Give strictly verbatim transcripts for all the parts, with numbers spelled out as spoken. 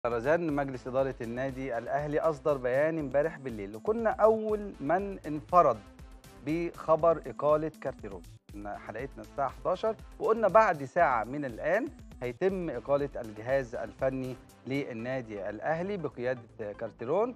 رزان مجلس إدارة النادي الأهلي أصدر بيان امبارح بالليل، وكنا أول من انفرد بخبر إقالة كارتيرون. حلقتنا الساعة حداشر وقلنا بعد ساعة من الآن هيتم إقالة الجهاز الفني للنادي الأهلي بقيادة كارتيرون،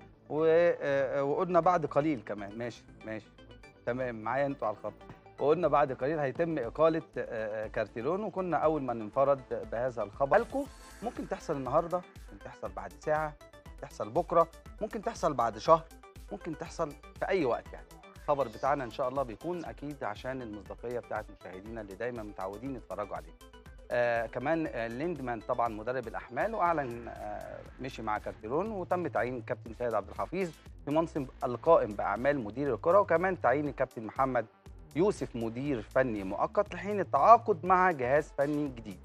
وقلنا بعد قليل كمان. ماشي ماشي تمام معايا انتوا على الخط. وقلنا بعد قليل هيتم إقالة كارتيرون، وكنا أول من انفرد بهذا الخبر. لكم ممكن تحصل النهارده، ممكن تحصل بعد ساعة، تحصل بكرة، ممكن تحصل بعد شهر، ممكن تحصل في أي وقت. يعني الخبر بتاعنا إن شاء الله بيكون أكيد عشان المصداقية بتاعت مشاهدينا اللي دايما متعودين يتفرجوا عليه. آه كمان آه ليندمان طبعا مدرب الأحمال، وأعلن آه مشي مع كارتيرون، وتم تعيين كابتن سيد عبد الحفيظ في منصب القائم بأعمال مدير الكرة، وكمان تعيين الكابتن محمد يوسف مدير فني مؤقت لحين التعاقد مع جهاز فني جديد.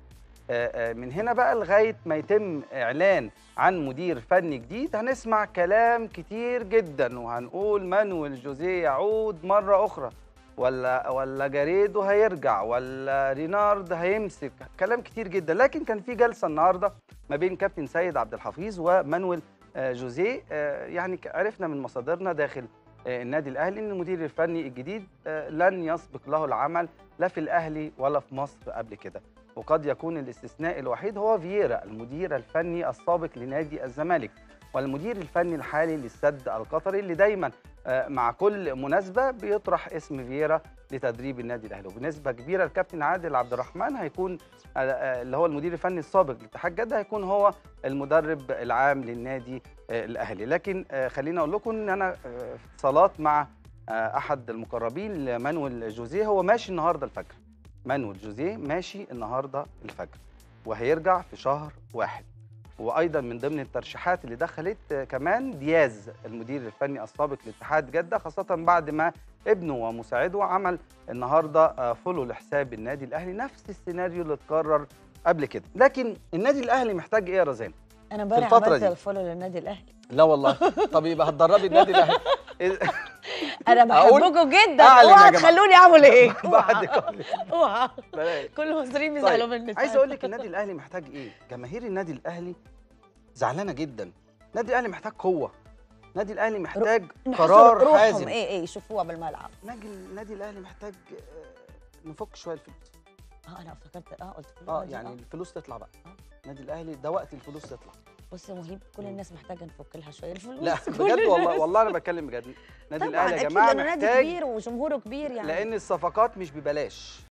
من هنا بقى لغايه ما يتم اعلان عن مدير فني جديد هنسمع كلام كتير جدا، وهنقول مانويل جوزيه يعود مره اخرى، ولا ولا جاريدو هيرجع، ولا رينارد هيمسك، كلام كتير جدا. لكن كان في جلسه النهارده ما بين كابتن سيد عبد الحفيظ ومانويل جوزيه. يعني عرفنا من مصادرنا داخل النادي الاهلي ان المدير الفني الجديد لن يسبق له العمل لا في الاهلي ولا في مصر قبل كده، وقد يكون الاستثناء الوحيد هو فييرا المدير الفني السابق لنادي الزمالك، والمدير الفني الحالي للسد القطري اللي دايما مع كل مناسبه بيطرح اسم فييرا لتدريب النادي الاهلي. وبنسبه كبيره الكابتن عادل عبد الرحمن هيكون اللي هو المدير الفني السابق لاتحاد جده هيكون هو المدرب العام للنادي الاهلي. لكن خليني اقول لكم ان انا في اتصالات مع احد المقربين لمانويل جوزيه، هو ماشي النهارده الفجر. مانويل جوزيه ماشي النهارده الفجر وهيرجع في شهر واحد. وايضا من ضمن الترشيحات اللي دخلت كمان دياز المدير الفني السابق لاتحاد جده، خاصه بعد ما ابنه ومساعده عمل النهارده فولو لحساب النادي الاهلي، نفس السيناريو اللي اتكرر قبل كده. لكن النادي الاهلي محتاج ايه يا رزان؟ انا امبارح عملت الفولو للنادي الاهلي. لا والله. طب يبقى هتدربي النادي الاهلي. انا بحبكم جدا، اوعى تخلوني اعمل ايه؟ بعد كل اوعى كل المصريين بيزعلوا مني. عايز اقول لك النادي الاهلي محتاج ايه؟ جماهير النادي الاهلي زعلانه جدا. النادي الاهلي محتاج قوه، النادي الاهلي محتاج قرار حازم. ايه ايه يشوفوها بالملعب. النادي الاهلي محتاج نفك شويه الفلوس. اه انا افتكرت اه قلت اه يعني الفلوس تطلع بقى. النادي الاهلي ده وقت الفلوس تطلع. بص يا مهيب، كل الناس محتاجه نفك لها شويه الفلوس. لا بجد والله، والله انا بتكلم بجد. النادي الاهلي يا جماعه محتاج، نادي كبير وجمهوره كبير يعني، لان الصفقات مش ببلاش.